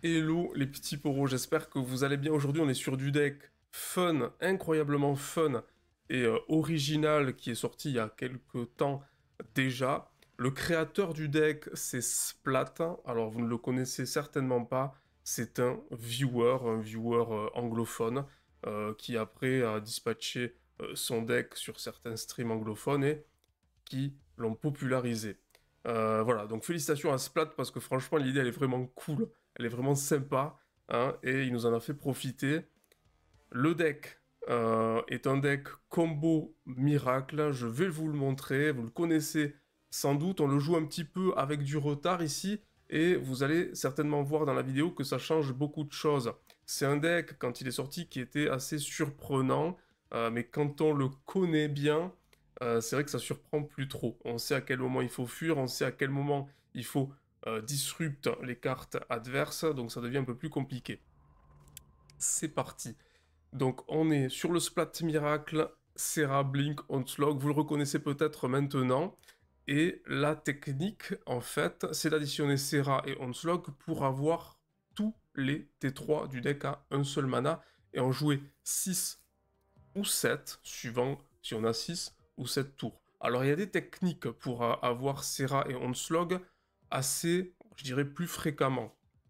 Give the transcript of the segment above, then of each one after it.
Hello les petits poros, j'espère que vous allez bien. Aujourd'hui on est sur du deck fun, incroyablement fun et original qui est sorti il y a quelques temps déjà. Le créateur du deck c'est Splat, alors vous ne le connaissez certainement pas, c'est un viewer anglophone qui après a dispatché son deck sur certains streams anglophones et qui l'ont popularisé. Voilà, donc félicitations à Splat parce que franchement l'idée elle est vraiment cool, elle est vraiment sympa, hein, et il nous en a fait profiter. Le deck est un deck combo miracle, je vais vous le montrer, vous le connaissez sans doute, on le joue un petit peu avec du retard ici, et vous allez certainement voir dans la vidéo que ça change beaucoup de choses. C'est un deck, quand il est sorti, qui était assez surprenant, mais quand on le connaît bien, c'est vrai que ça surprend plus trop. On sait à quel moment il faut fuir, on sait à quel moment il faut disrupt les cartes adverses, donc ça devient un peu plus compliqué. C'est parti. Donc on est sur le Splat Miracle, Serra, Blink, Onslaught, vous le reconnaissez peut-être maintenant. Et la technique, en fait, c'est d'additionner Serra et Onslaught pour avoir tous les T3 du deck à un seul mana et en jouer 6 ou 7, suivant si on a 6 ou 7 tours. Alors il y a des techniques pour avoir Serra et Onslaught assez, je dirais, plus fréquemment.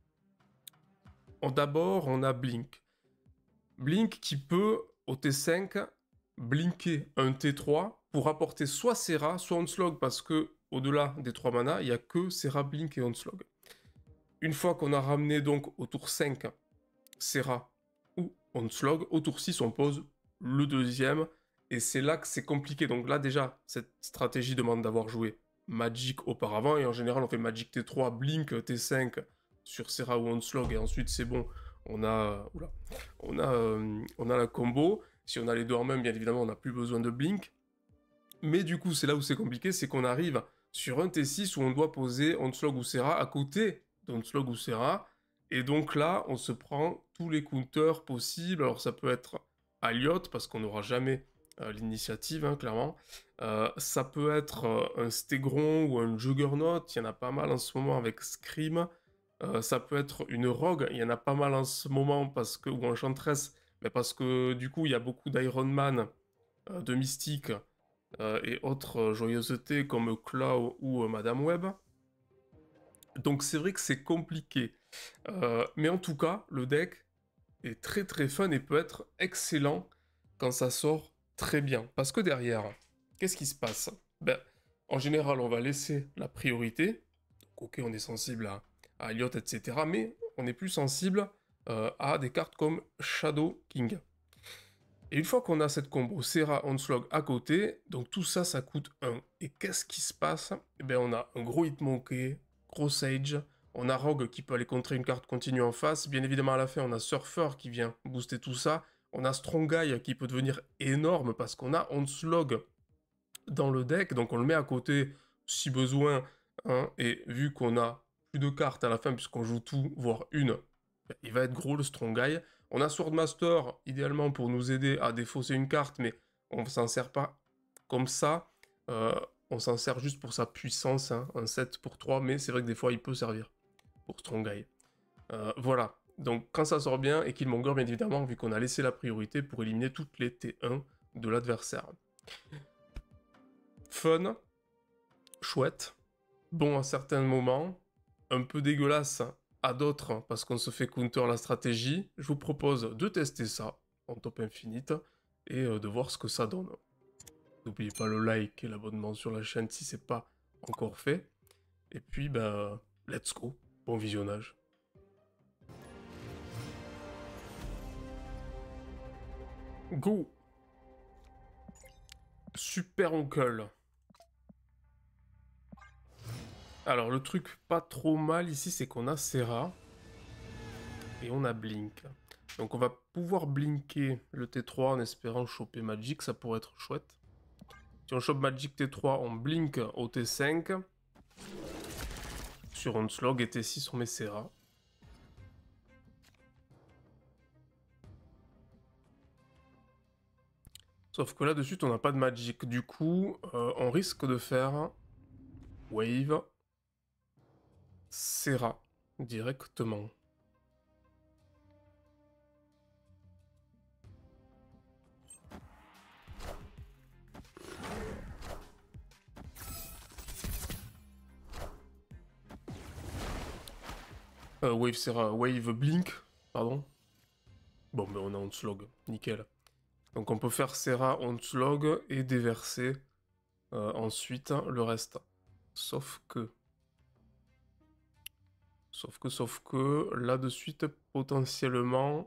D'abord, on a Blink. Blink qui peut, au T5, blinker un T3 pour apporter soit Serra, soit Onslaught, parce que au-delà des 3 mana, il n'y a que Serra, Blink et Onslaught. Une fois qu'on a ramené donc au tour 5 Serra ou Onslaught, au tour 6 on pose le deuxième, et c'est là que c'est compliqué. Donc là déjà, cette stratégie demande d'avoir joué Magic auparavant, et en général on fait Magic T3, Blink T5 sur Serra ou Onslaught, et ensuite c'est bon, on a, oula, on a la combo. Si on a les deux en main, bien évidemment, on n'a plus besoin de Blink. Mais du coup, c'est là où c'est compliqué, c'est qu'on arrive sur un T6 où on doit poser Onslaught ou Serra à côté d'Onslaught ou Serra. Et donc là, on se prend tous les counters possibles. Alors ça peut être Aliot, parce qu'on n'aura jamais l'initiative, hein, clairement. Ça peut être un Stegron ou un Juggernaut. Il y en a pas mal en ce moment avec Scream. Ça peut être une Rogue. Il y en a pas mal en ce moment, parce que, ou Enchantress. Mais parce que du coup, il y a beaucoup d'Iron Man, de Mystique et autres joyeusetés comme Claw ou Madame Web. Donc c'est vrai que c'est compliqué. Mais en tout cas, le deck est très très fun et peut être excellent quand ça sort très bien. Parce que derrière, qu'est-ce qui se passe? Ben, en général, on va laisser la priorité. Donc, ok, on est sensible à Elliot, etc. Mais on est plus sensible à des cartes comme Shadow King. Et une fois qu'on a cette combo Serra Onslaught à côté, donc tout ça, ça coûte 1. Et qu'est-ce qui se passe? Eh bien, on a un gros Hitmonkey, gros Sage, on a Rogue qui peut aller contrer une carte continue en face, bien évidemment à la fin, on a Surfer qui vient booster tout ça, on a Strong Guy qui peut devenir énorme parce qu'on a Onslaught dans le deck, donc on le met à côté si besoin, hein, et vu qu'on a plus de cartes à la fin puisqu'on joue tout, voire une, il va être gros le Strong Guy. On a Swordmaster, idéalement pour nous aider à défausser une carte, mais on s'en sert pas comme ça. Euh, on s'en sert juste pour sa puissance, hein, un 7 pour 3, mais c'est vrai que des fois il peut servir pour Strong Guy. Voilà, donc quand ça sort bien, et Killmonger bien évidemment, vu qu'on a laissé la priorité pour éliminer toutes les T1 de l'adversaire. Fun, chouette, bon à certains moments, un peu dégueulasse à d'autres parce qu'on se fait counter la stratégie. Je vous propose de tester ça en top infinite et de voir ce que ça donne. N'oubliez pas le like et l'abonnement sur la chaîne si c'est pas encore fait. Et puis, ben, let's go. Bon visionnage. Go! Super Oncle. Alors, le truc pas trop mal ici, c'est qu'on a Serra et on a Blink. Donc, on va pouvoir blinker le T3 en espérant choper Magic, ça pourrait être chouette. Si on chope Magic T3, on blink au T5. Sur Onslaught et T6, on met Serra. Sauf que là-dessus, on n'a pas de Magic. Du coup, on risque de faire Wave Serra directement. Wave Serra, Wave Blink, pardon. Bon, mais on a Onslaught, nickel. Donc on peut faire Serra, Onslaught et déverser ensuite le reste. Sauf que... Sauf que, là de suite, potentiellement...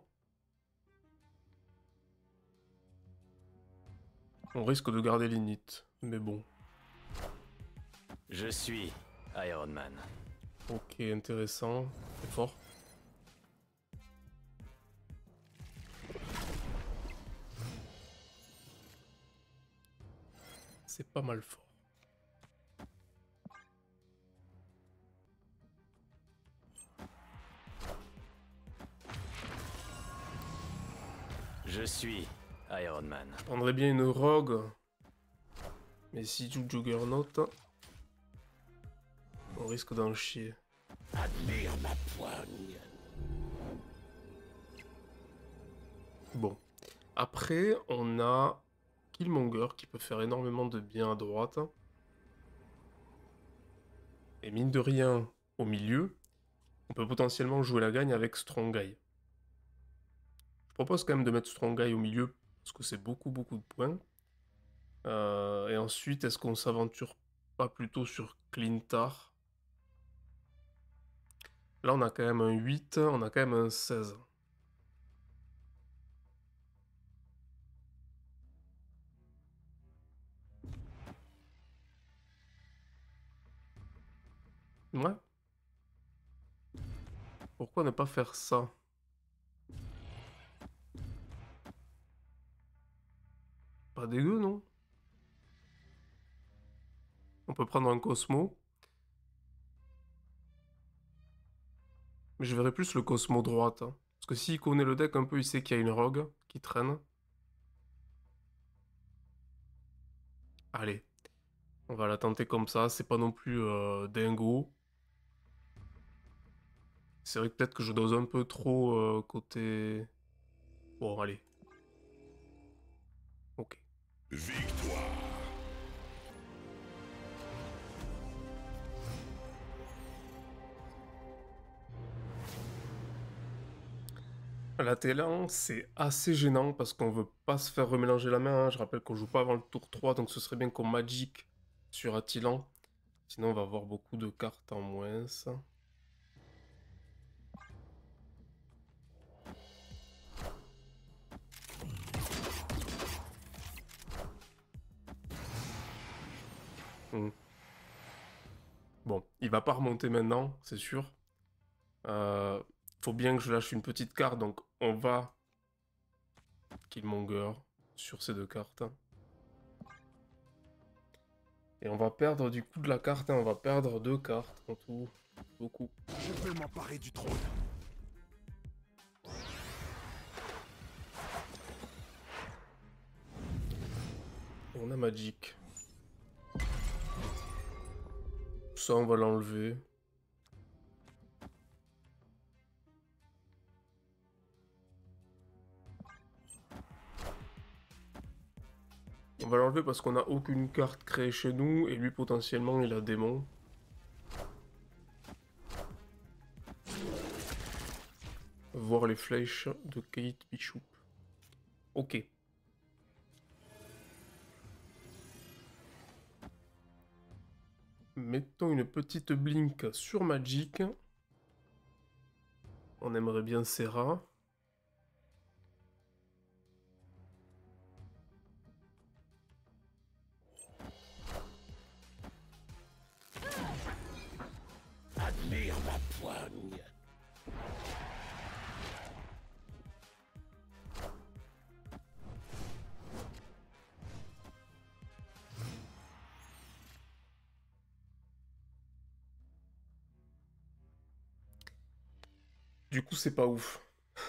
On risque de garder l'init, mais bon. Je suis Iron Man. Ok, intéressant. C'est fort. C'est pas mal fort. Je suis Iron Man. Je prendrais bien une rogue. Mais si joue Juggernaut, on risque d'en chier. Admire ma poigne. Bon. Après, on a Killmonger qui peut faire énormément de bien à droite. Et mine de rien, au milieu, on peut potentiellement jouer la gagne avec Strong Guy. Je propose quand même de mettre Strong Guy au milieu, parce que c'est beaucoup de points. Et ensuite, est-ce qu'on s'aventure pas plutôt sur Clintar? Là, on a quand même un 8, on a quand même un 16. Ouais. Pourquoi ne pas faire ça? Pas dégueu, non? On peut prendre un Cosmo. Mais je verrais plus le Cosmo droite, hein. Parce que s'il connaît le deck un peu, il sait qu'il y a une rogue qui traîne. Allez. On va la tenter comme ça, c'est pas non plus dingo. C'est vrai que peut-être que je dose un peu trop côté... Bon, allez. Ok. Victoire. La Télan, c'est assez gênant parce qu'on veut pas se faire remélanger la main, hein. Je rappelle qu'on joue pas avant le tour 3, donc ce serait bien qu'on Magic sur Attilan. Sinon, on va avoir beaucoup de cartes en moins. Hmm. Bon, il va pas remonter maintenant, c'est sûr. Faut bien que je lâche une petite carte, donc on va Killmonger sur ces deux cartes. Et on va perdre du coup de la carte, hein. On va perdre deux cartes en tout. Beaucoup. Je peux m'emparer du trône. On a Magic. Ça, on va l'enlever. On va l'enlever parce qu'on n'a aucune carte créée chez nous et lui potentiellement il a démon. Voir les flèches de Kate Bishop. Ok. Mettons une petite blink sur Magic. On aimerait bien Serra. Admire ma poigne. Du coup c'est pas ouf.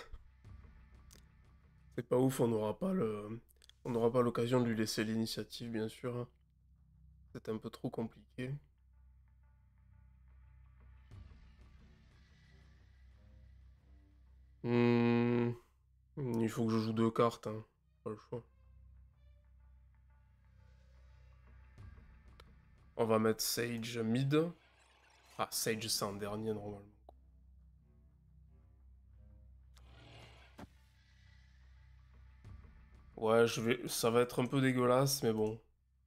C'est pas ouf, on n'aura pas le... On n'aura pas l'occasion de lui laisser l'initiative bien sûr. C'est un peu trop compliqué. Hmm, il faut que je joue deux cartes, hein. Pas le choix. On va mettre Sage mid. Ah, Sage c'est en dernier normalement. Ouais, ça va être un peu dégueulasse, mais bon.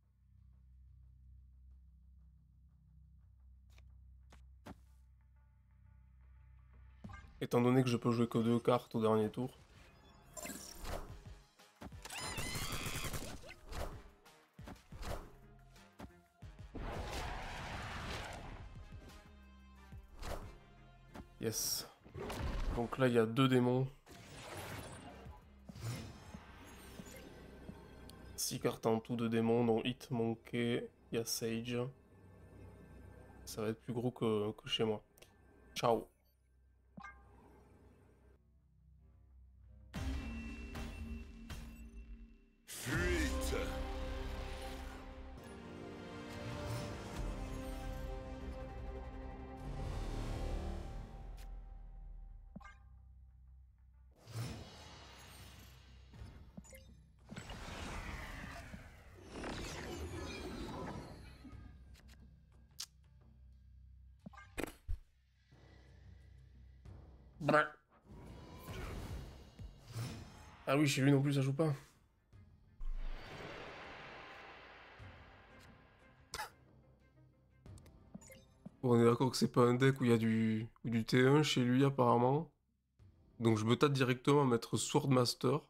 Étant donné que je peux jouer que 2 cartes au dernier tour. Yes. Donc là, il y a 2 démons. 6 cartes en tout de démons, dont Hitmonkey, il y a Sage. Ça va être plus gros que chez moi. Ciao. Fuite. Brr. Ah oui, chez lui non plus, ça joue pas. Bon, on est d'accord que c'est pas un deck où il y a du T1 chez lui apparemment. Donc je me tâte directement à mettre Swordmaster.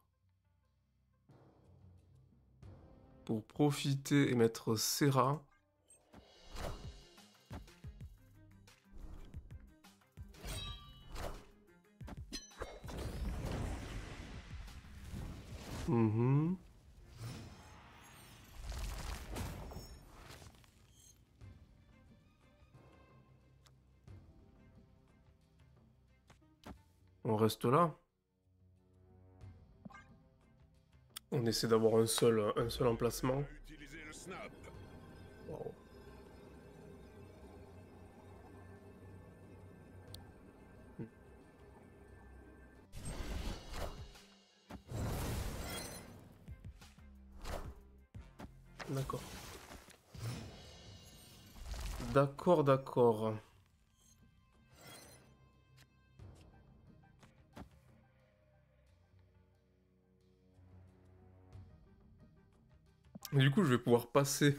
Pour profiter et mettre Serra. Mhm. On reste là. On essaie d'avoir un seul emplacement. Utilisez le snap. Wow. D'accord. D'accord, d'accord. Du coup, je vais pouvoir passer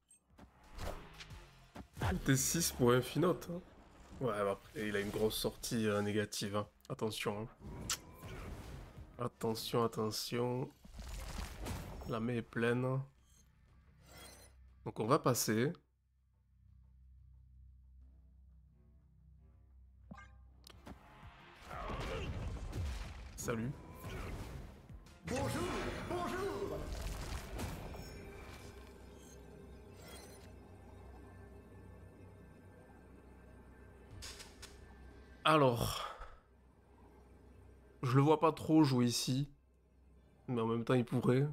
le T6 pour Infinote. Hein. Ouais, bah après, il a une grosse sortie négative. Hein. Attention. Hein. Attention, attention. La main est pleine. Donc on va passer. Salut. Bonjour, bonjour. Alors, je le vois pas trop jouer ici. Mais en même temps, il pourrait.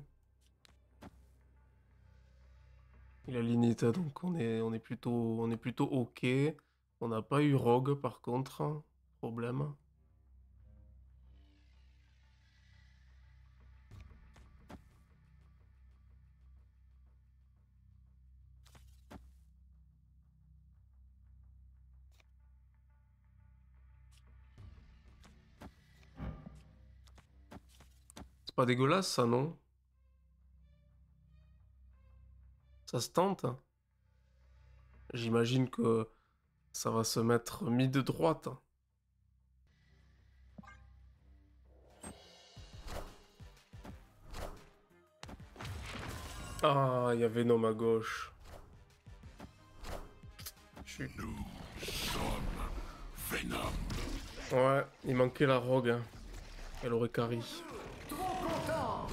Il a l'Inita, donc on est plutôt ok. On n'a pas eu Rogue par contre. Hein. Problème. C'est pas dégueulasse ça, non? Ça se tente? J'imagine que ça va se mettre mid droite. Ah, il y a Venom à gauche. Chut. Venom. Ouais, il manquait la Rogue. Hein. Elle aurait carry. Trop content.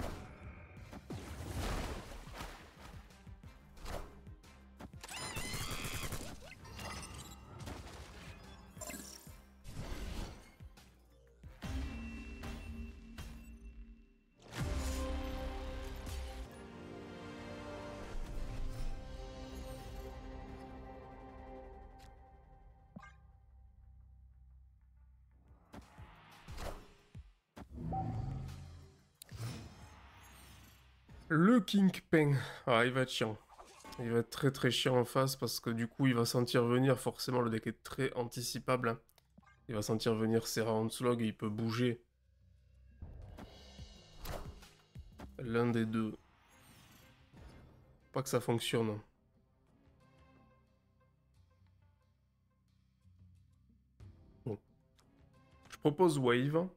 Le Kingpin. Ah, il va être chiant. Il va être très très chiant en face parce que du coup il va sentir venir, forcément le deck est très anticipable. Hein. Il va sentir venir Serra Onslaught et il peut bouger. L'un des deux. Pas que ça fonctionne. Bon. Je propose Wave.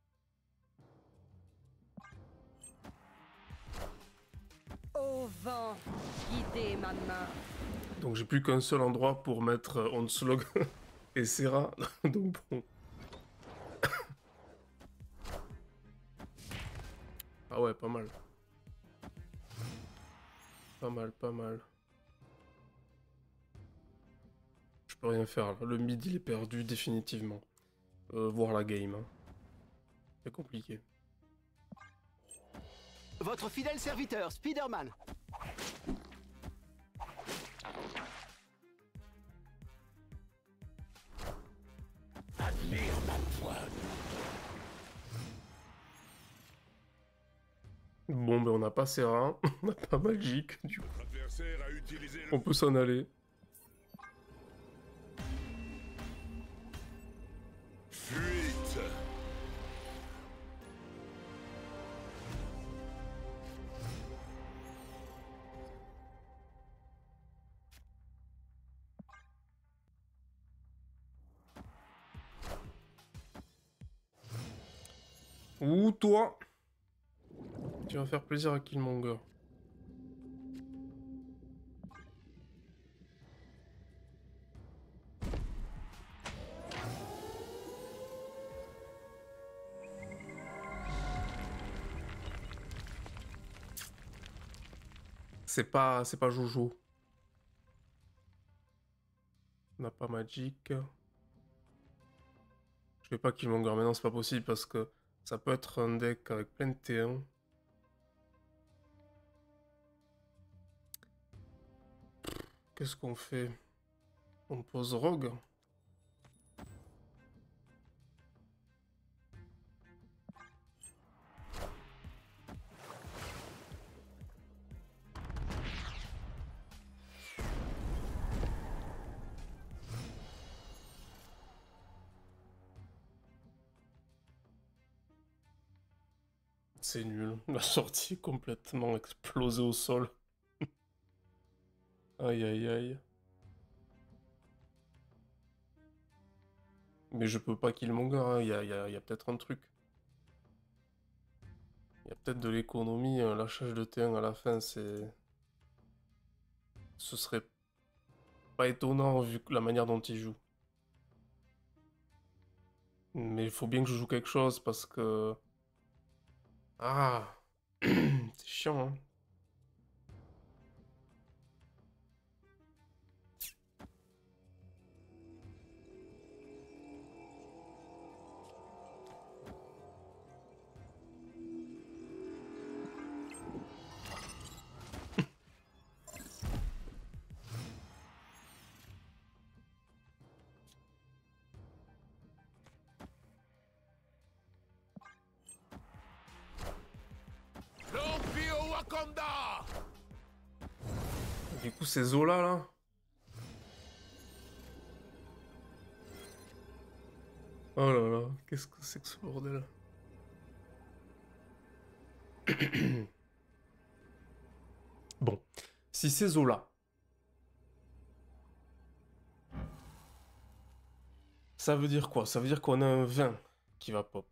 Au vent, guidez ma main. Donc j'ai plus qu'un seul endroit pour mettre Onslaught et Serra. Donc bon. Ah ouais, pas mal. Pas mal, pas mal. Je peux rien faire là. Le mid il est perdu définitivement. Voir la game. Hein. C'est compliqué. Votre fidèle serviteur, Spider-Man. Admire ma voix. Bon ben on n'a pas Serra, on n'a pas Magic, du coup Votre adversaire a utilisé le... on peut s'en aller. Fuite. Ou toi, tu vas faire plaisir à Killmonger. C'est pas Jojo. On n'a pas Magic. Je vais pas Killmonger maintenant, c'est pas possible parce que ça peut être un deck avec plein de T1. Qu'est-ce qu'on fait? On pose Rogue. C'est nul. La sortie est complètement explosée au sol. Aïe aïe aïe. Mais je peux pas Killmonger, hein. Il y a peut-être un truc. Il y a peut-être de l'économie, un lâchage de T1 à la fin, c'est... Ce serait pas étonnant vu la manière dont il joue. Mais il faut bien que je joue quelque chose parce que... Ah, c'est chiant, hein. L'Empire Wakanda. Du coup, c'est Zola, là. Oh là là, qu'est-ce que c'est que ce bordel? Bon, si c'est Zola, ça veut dire quoi? Ça veut dire qu'on a un 20 qui va pop.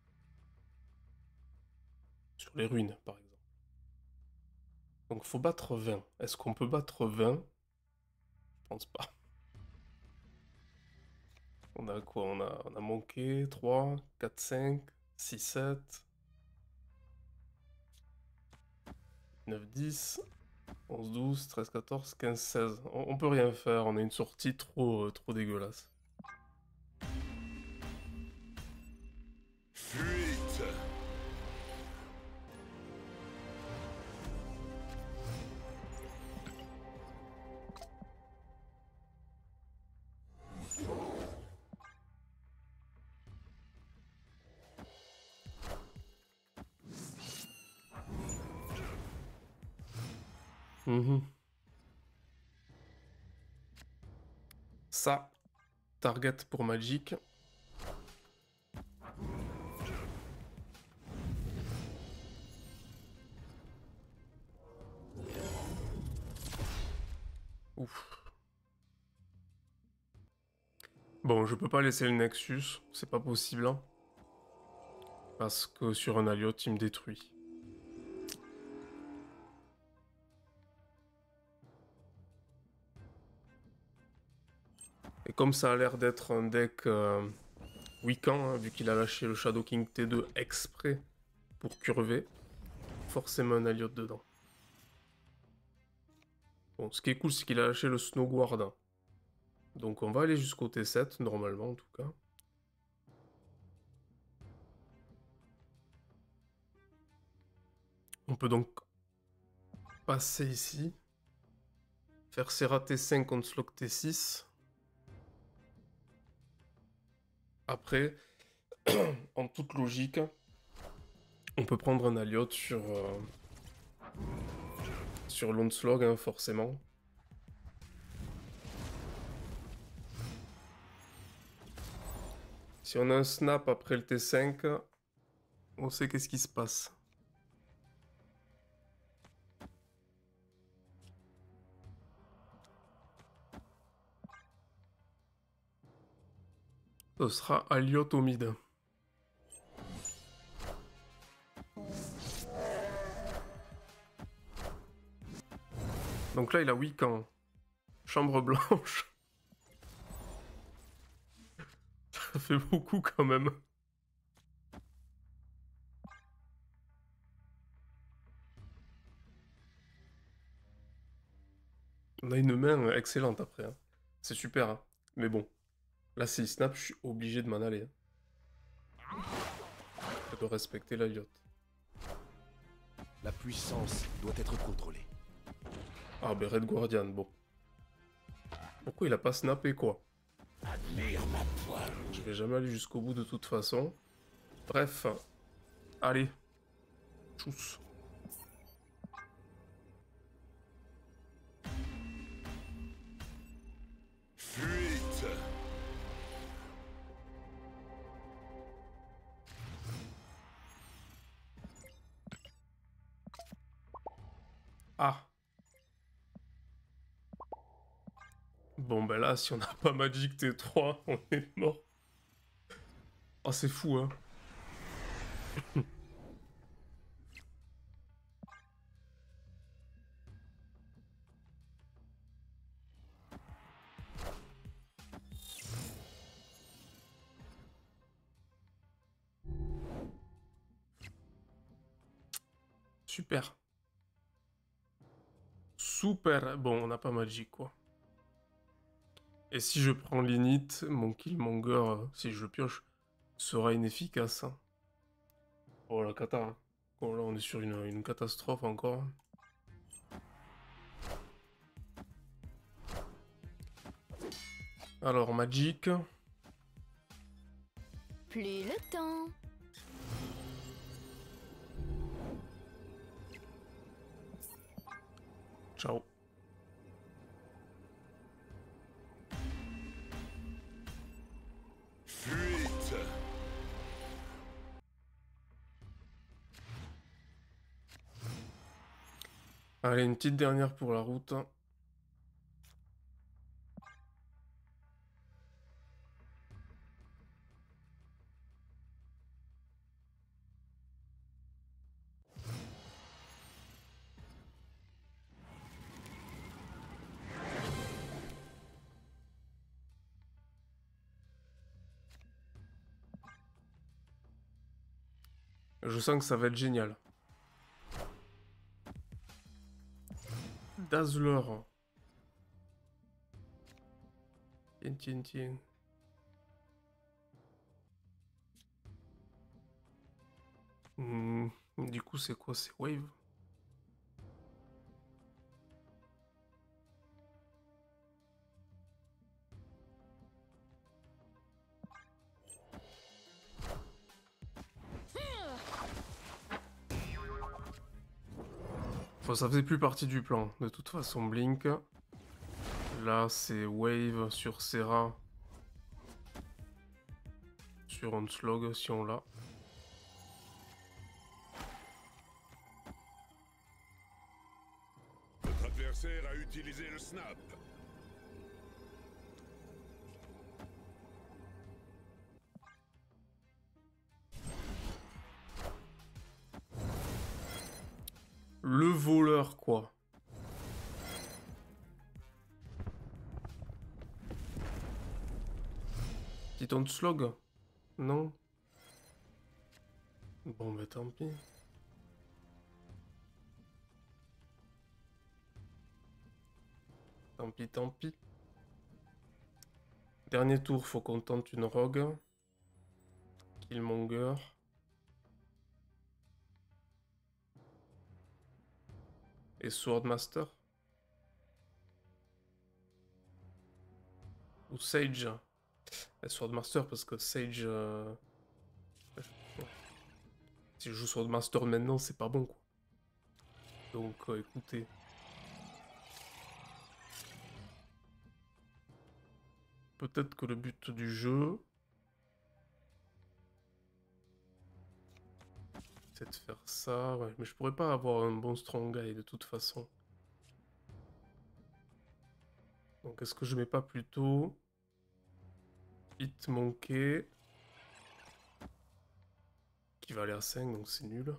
Sur les ruines, par exemple. Donc faut battre 20. Est-ce qu'on peut battre 20? Je pense pas. On a quoi? On a manqué 3, 4, 5, 6, 7, 9, 10, 11, 12, 13, 14, 15, 16. On peut rien faire, on a une sortie trop dégueulasse. Fuite. Ça, target pour Magic. Bon, je peux pas laisser le Nexus, c'est pas possible. Hein, parce que sur un Aliot, il me détruit. Et comme ça a l'air d'être un deck weak-end, hein, vu qu'il a lâché le Shadow King T2 exprès pour curver, forcément un Aliot dedans. Bon, ce qui est cool, c'est qu'il a lâché le Snow Guard. Hein. Donc on va aller jusqu'au T7, normalement en tout cas. On peut donc passer ici. Faire Serra T5 contre Slog T6. Après, en toute logique, on peut prendre un Aliot sur l'Onslog, hein, forcément. Si on a un snap après le T5, on sait qu'est-ce qui se passe. Ce sera Aliot au mid. Donc là, il a weak-end. Chambre blanche. Ça fait beaucoup quand même. On a une main excellente après. Hein. C'est super. Hein. Mais bon. Là, c'est le snap, je suis obligé de m'en aller. Hein. Je dois respecter la yacht. La puissance doit être contrôlée. Ah, ben Red Guardian, bon. Pourquoi il a pas snappé, quoi? Admire ma poêle. Je vais jamais aller jusqu'au bout de toute façon. Bref. Allez. Tchuss. Fuite. Ah. Bon, ben là, si on n'a pas Magic T3, on est mort. Oh, c'est fou, hein. Super. Super. Bon, on n'a pas Magic, quoi. Et si je prends l'init, mon Killmonger, si je le pioche, sera inefficace. Hein. Oh la cata. Hein. Oh là, on est sur une catastrophe encore. Alors, Magic. Plus le temps. Ciao. Fuite. Allez, une petite dernière pour la route. Je sens que ça va être génial. Dazzler. Tiens, tiens, tiens. Du coup, c'est quoi? C'est Wave? Bon, ça faisait plus partie du plan. De toute façon, Blink. Là, c'est Wave sur Serra. Sur Onslaught, si on l'a. Votre adversaire a utilisé le snap. Le voleur, quoi. Petit onslog? Non? Bon, bah tant pis. Tant pis, tant pis. Dernier tour, faut qu'on tente une rogue. Killmonger. Et Swordmaster. Ou Sage. Et Swordmaster parce que Sage... Si je joue Swordmaster maintenant, c'est pas bon quoi. Donc écoutez. Peut-être que le but du jeu... c'est de faire ça, ouais. Mais je pourrais pas avoir un bon strong guy de toute façon. Donc est-ce que je mets pas plutôt... Hit Monkey... qui va aller à 5, donc c'est nul.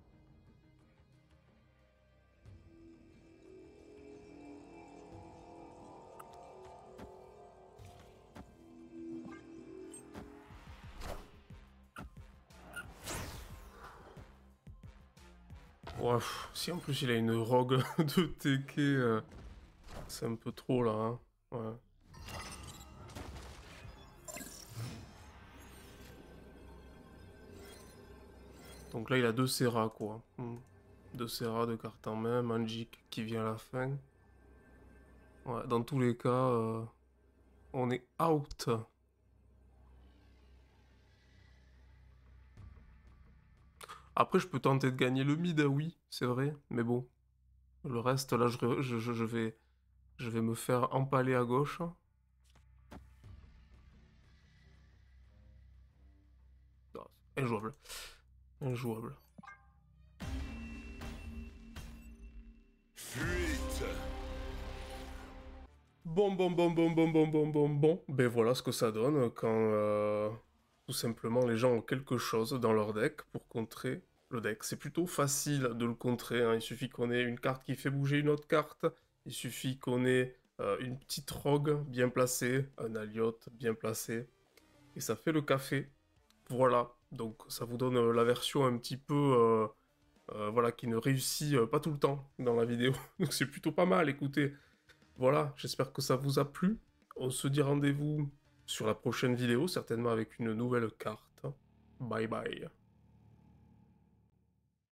Ouais, si en plus il a une rogue de TK, c'est un peu trop là, hein. Ouais. Donc là il a 2 Serra quoi. 2 Serra, 2 cartes en main, Magic qui vient à la fin. Ouais, dans tous les cas, on est out. Après, je peux tenter de gagner le mid, oui, c'est vrai, mais bon. Le reste, là, je vais me faire empaler à gauche. Ah, injouable. Injouable. Fuite. Bon. Ben voilà ce que ça donne quand tout simplement les gens ont quelque chose dans leur deck pour contrer le deck. C'est plutôt facile de le contrer, hein. Il suffit qu'on ait une carte qui fait bouger une autre carte. Il suffit qu'on ait une petite rogue bien placée, un Alliot bien placé. Et ça fait le café. Voilà. Donc ça vous donne la version un petit peu... voilà, qui ne réussit pas tout le temps dans la vidéo. Donc c'est plutôt pas mal, écoutez. Voilà, j'espère que ça vous a plu. On se dit rendez-vous sur la prochaine vidéo, certainement avec une nouvelle carte. Bye bye.